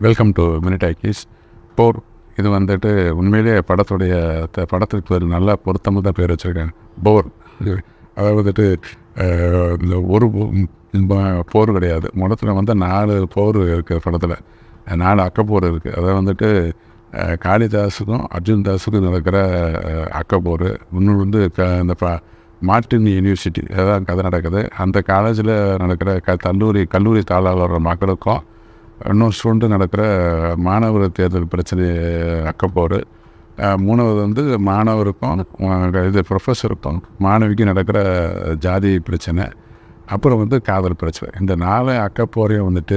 Welcome to Talkies. போர் இது வந்துட்டு உண்மையிலேயே படத்துக்கு ஒரு நல்ல பொருத்தமாக தான் பேர் வச்சுருக்காங்க, போர். அதாவது வந்துட்டு இந்த ஒரு போர் கிடையாது, மொத்தத்தில் வந்து 4 போர் இருக்குது படத்தில், 4 அக்கப்போர் இருக்குது. அதை வந்துட்டு காளிதாஸுக்கும் அர்ஜுன் தாஸுக்கும் நடக்கிற அக்கப்போர். இன்னொன்று வந்து இந்த மார்டின் யூனிவர்சிட்டி அதான் கதை நடக்குது. அந்த காலேஜில் நடக்கிற கல்லூரி தாளாளர் மக்களுக்கும் இன்னொரு ஸ்டூடெண்ட்டு நடக்கிற மாணவர் தேர்தல் பிரச்சனை அக்கப்போர். 3வது வந்து மாணவருக்கும் ப்ரொஃபஸருக்கும் மாணவிக்கும் நடக்கிற ஜாதி பிரச்சனை. அப்புறம் வந்து காதல் பிரச்சனை. இந்த 4 அக்கப்போரையும் வந்துட்டு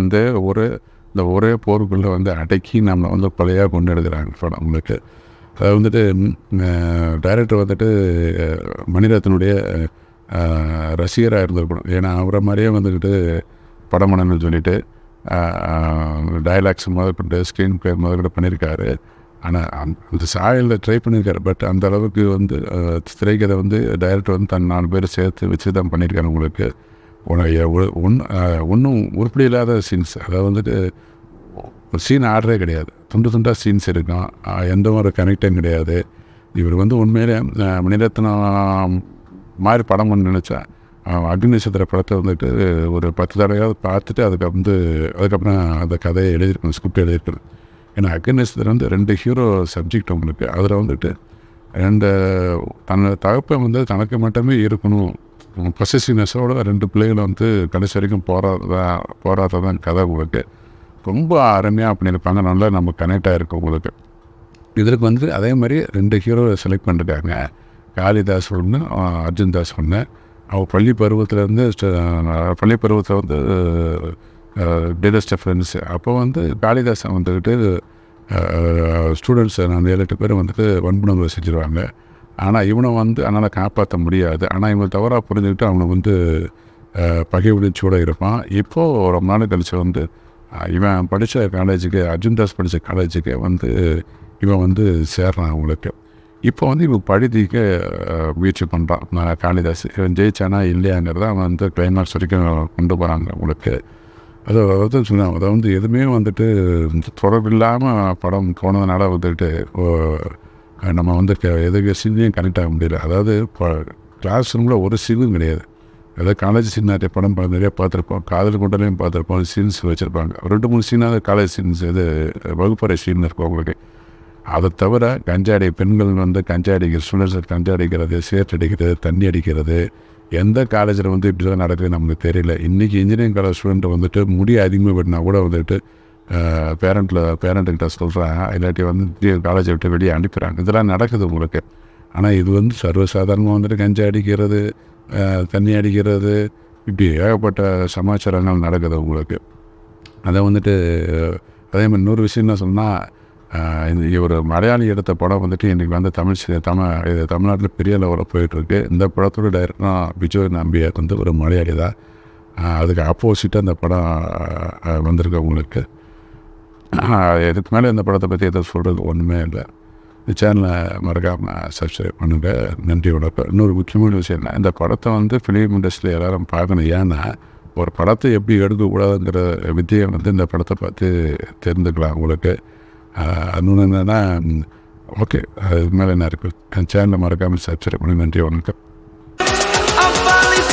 இந்த ஒரே போருக்குள்ளே வந்து அடக்கி நம்மளை வந்து கொலையாக கொண்டு எடுக்கிறாங்க படம் உங்களுக்கு. அதை வந்துட்டு டைரக்டர் வந்துட்டு மணிரத்னுடைய ரசிகராக இருந்திருக்கணும். ஏன்னா அவரை மாதிரியே வந்துக்கிட்டு படம் பண்ணணும்னு சொல்லிட்டு டைலாக்ஸ் முதற்கொண்டு ஸ்க்ரீன் ப்ளே முதற்கொண்டு பண்ணியிருக்காரு. ஆனால் அந்த சாயலில் ட்ரை பண்ணியிருக்காரு. பட் அந்த அளவுக்கு வந்து திரைக்கதை வந்து டைரக்டர் வந்து தன் 4 பேர் சேர்த்து வச்சு தான் பண்ணியிருக்காரு. உங்களுக்கு ஒன்றும் உருப்படி இல்லாத சீன்ஸ், அதாவது வந்துட்டு ஒரு சீன் ஆர்டரே கிடையாது, துண்டாக சீன்ஸ் இருக்கும், எந்த ஒரு கனெக்டும் கிடையாது. இவர் வந்து உண்மையிலே மணிரத்னம் மாதிரி படம் பண்ண நினச்சா அக்னி நட்சத்திர படத்தை வந்துட்டு ஒரு 10 தடவையாவது பார்த்துட்டு அதுக்கப்புறம் அந்த கதையை எழுதியிருக்கணும், ஸ்கிரிப்ட் எழுதியிருக்கணும். ஏன்னா அக்னி நட்சத்திரம் வந்து 2 ஹீரோ சப்ஜெக்ட் உங்களுக்கு. அதில் வந்துட்டு தன்னோட தகப்பை வந்து தனக்கு மட்டுமே இருக்கணும், பொசசிவ்னஸோட 2 பிள்ளைகளை வந்து கடைசி வரைக்கும் போராட்டதான் கதை உங்களுக்கு. ரொம்ப அருமையாக பண்ணியிருப்பாங்க, நல்லா நம்ம கனெக்ட் ஆகிருக்கும் உங்களுக்கு. இதற்கு வந்து அதே மாதிரி 2 ஹீரோ செலக்ட் பண்ணிருக்காங்க, காளிதாஸ் ஒன்று, அர்ஜுன் தாஸ் ஒன்று. அவங்க பள்ளி பருவத்தில் வந்து டேரஸ்ட் ஃப்ரெண்ட்ஸு. அப்போ வந்து காளிதாஸை வந்துக்கிட்டு ஸ்டூடெண்ட்ஸை 7-8 பேர் வந்துட்டு வன்புணர்வு செஞ்சுருவாங்க. ஆனால் இவனை வந்து அதனால் காப்பாற்ற முடியாது. ஆனால் இவங்க தவறாக புரிஞ்சுக்கிட்டு அவனை வந்து பகை விழிச்சோடு இருப்பான். இப்போது ரொம்ப நாள் கழிச்சு வந்து இவன் படித்த காலேஜுக்கு, அர்ஜுன் தாஸ் படித்த காலேஜுக்கு வந்து இவன் வந்து சேர்றான் அவங்களுக்கு. இப்போ வந்து இவன் படிக்க முயற்சி பண்ணுறான் காளிதாஸ். இவன் ஜெயிச்சானா இல்லையாங்கிறத அவன் வந்து கிளைமாக்ஸ் வரைக்கும் கொண்டு போகிறாங்க உங்களுக்கு. அதாவது சொன்னான், அதை வந்து எதுவுமே வந்துட்டு தொடர்பில்லாமல் படம் போனதுனால வந்துட்டு நம்ம வந்து எதுக்கு சீனையும் கனெக்ட் ஆக முடியல. அதாவது இப்போ கிளாஸ் ரூமில் ஒரு சீனும் கிடையாது. அதாவது காலேஜ் சீன் நிறைய படம் நிறைய பார்த்துருப்போம், காதல் கொண்டலையும் பார்த்துருப்போம், சீன்ஸ் வச்சுருப்பாங்க. 2-3 சீனாவது காலேஜ் சீன்ஸ் வகுப்பறை சீன் இருக்கும் உங்களுக்கு. அதை தவிர பெண்கள் வந்து கஞ்சா அடிக்கிற ஸ்டூடெண்ட்ஸ் கஞ்சா அடிக்கிறது, சிகரெட் அடிக்கிறது, தண்ணி அடிக்கிறது, எந்த காலேஜில் வந்து இப்படி தான் நடக்குது நமக்கு தெரியல. இன்றைக்கி இன்ஜினியரிங் காலேஜ் ஸ்டூடெண்ட்டை வந்துட்டு முடி அதிகமாக விட்டுனா கூட வந்துட்டு பேரண்ட்டுக்கிட்ட சொல்கிறேன், இல்லாட்டி வந்து காலேஜை விட்டு வெளியே அனுப்புகிறாங்க. இதெல்லாம் நடக்குது உங்களுக்கு. ஆனால் இது வந்து சர்வசாதாரணமாக வந்துட்டு கஞ்சா அடிக்கிறது, தண்ணி அடிக்கிறது, இப்படி ஏகப்பட்ட சமாச்சாரங்கள் நடக்குது உங்களுக்கு. அதை வந்துட்டு அதே மாதிரி இன்னொரு விஷயம் என்ன சொன்னால், ஒரு மலையாளி எடுத்த படம் வந்துட்டு இன்றைக்கி வந்து தமிழ்நாட்டில் பெரிய லெவலில் போயிட்டுருக்கு. இந்த படத்தோட டைரக்டராக பிஜோய் நம்பியார் வந்து ஒரு மலையாளி தான். அதுக்கு ஆப்போசிட்டாக இந்த படம் வந்திருக்கு உங்களுக்கு. இதுக்கு மேலே இந்த படத்தை பற்றி எதாவது சொல்கிறது ஒன்றுமே இல்லை. இந்த சேனலை மறக்காமல் சப்ஸ்கிரைப் பண்ணுங்கள். நன்றி வணக்கம். இன்னொரு முக்கியமான விஷயம் என்ன, இந்த படத்தை வந்து ஃபிலிம் இண்டஸ்ட்ரியில் எல்லோரும் பார்க்கணும். ஏன்னா ஒரு படத்தை எப்படி எடுக்கக்கூடாதுங்கிற வித்தியை வந்து இந்த படத்தை பார்த்து தெரிந்துக்கலாம் உங்களுக்கு. இன்னொன்று என்னென்னா, ஓகே, அது மேலே என்ன இருக்குது, சேனலை மறக்காமல் சப்ஸ்கிரைப் பண்ணி நன்றி வணக்கம்.